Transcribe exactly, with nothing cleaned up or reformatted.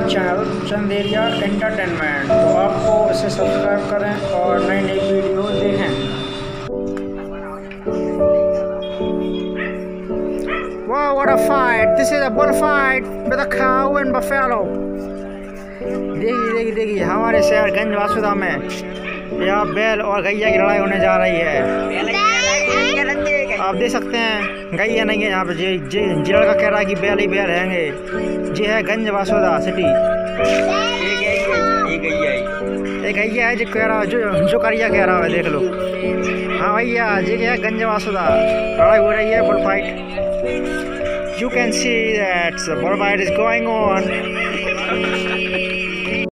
हमारा channel Chanderiya entertainment, तो आपको इसे सब्सक्राइब करें और नई नई वीडियो देखें। Wow, what a fight! This is a bullfight with a cow and buffalo. देखिए देखिए देखिए हमारे शहर गंज वासुदा में यहाँ बैल और गैया की लड़ाई होने जा रही है। आप देख सकते हैं गैया नहीं है यहाँ पे। जी जी जी लड़का कह रहा है कि बैल ही बैल हैंगे। जी है गंज वासुदा सिटी। ये गैया है जो कह रहा है, जो जो करिया कह रहा है, देख लो। हाँ भैया जी है गंज वासुदा, लड़ाई हो रही है, bull fight. You can see that the bull fight is going on.